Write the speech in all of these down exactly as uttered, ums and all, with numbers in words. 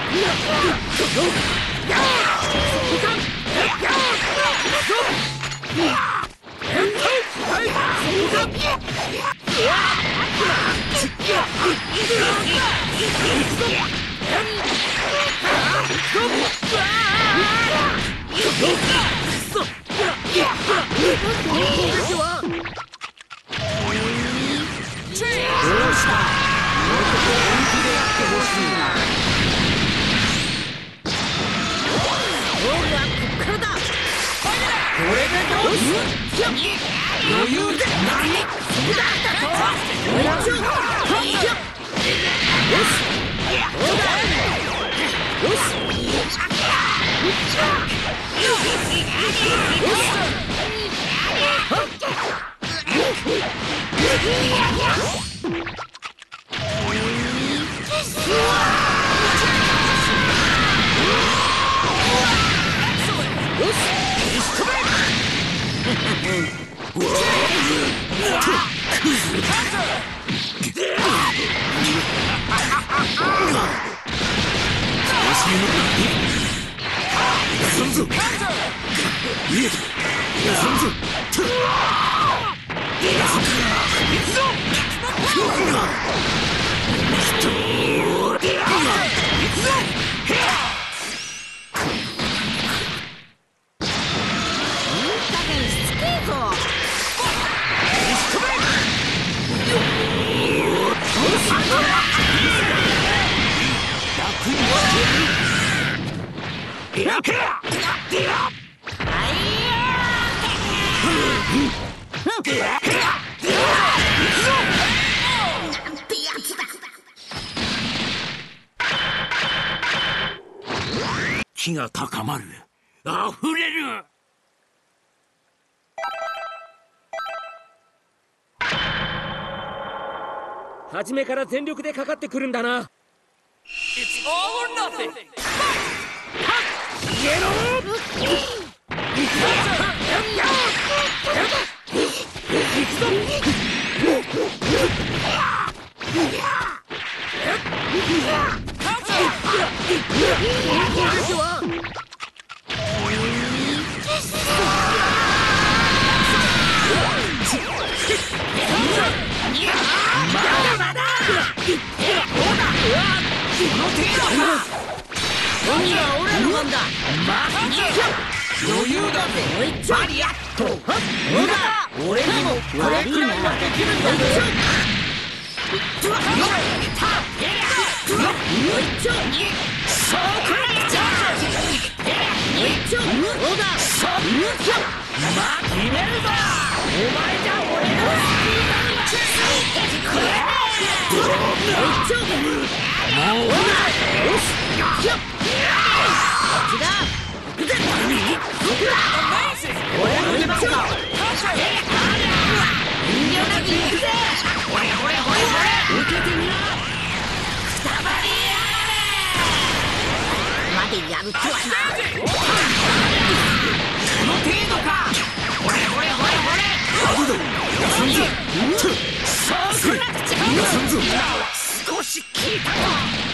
気が高まる。あふれる。 初めから全力でかかってくるんだな。 It's all or nothing. 逃げろ。 余裕だぜ。マリアット。 俺にもこれくらいはできるんだぞ。 やる気はない。この程度か。ほれほれほれほれ。そうしなくちゃ。少し聞いたぞ。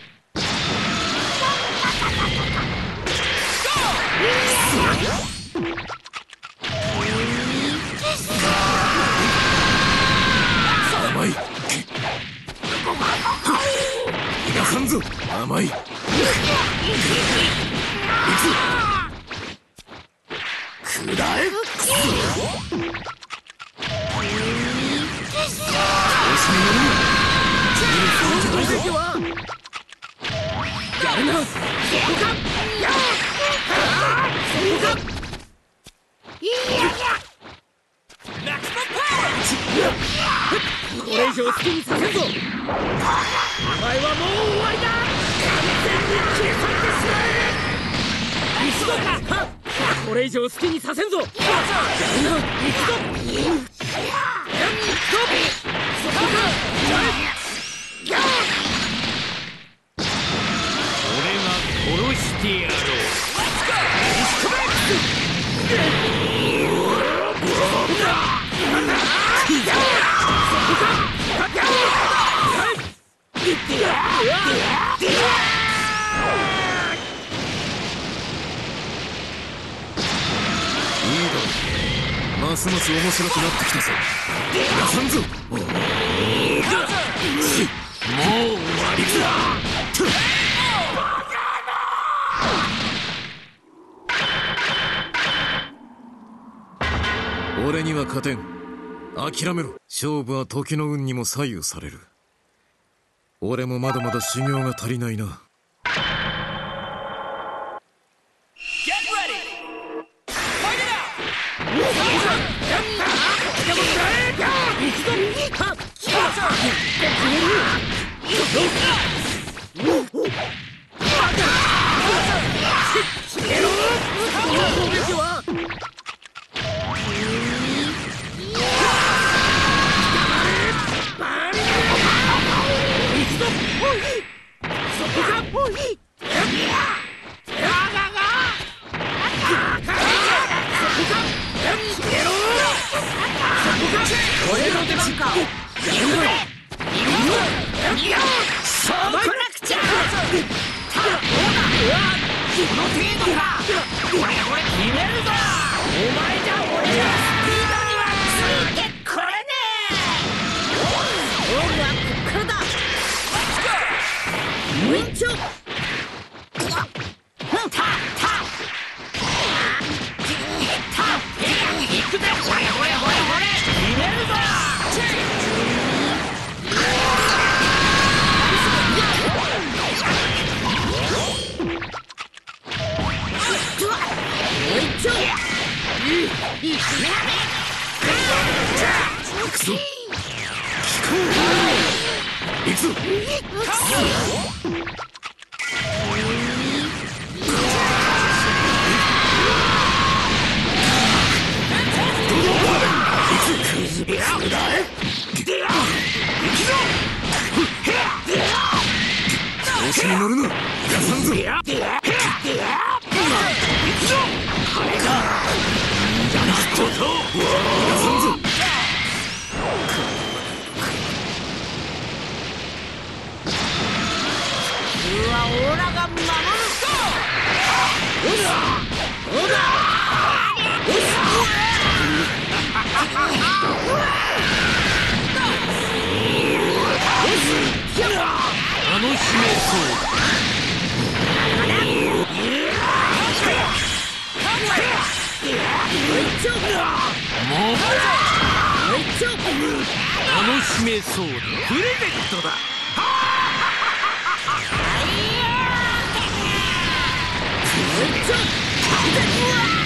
甘い。逃がさんぞ。甘い。くらえ。 これ以上好きにさせんぞ。お前はもう終わりだ。完全に消え去ってしまえ。一度か。これ以上好きにさせんぞ。やるな。一度。 俺が殺してやろう。 ますます面白くなってきたぞ。出さんぞ。もう終わりだ。俺には勝てん。諦めろ。勝負は時の運にも左右される。俺もまだまだ修行が足りないな。調子に乗るな。出さんぞ。 あの使命そうもうあの使命そうプレゼントだ。 うわ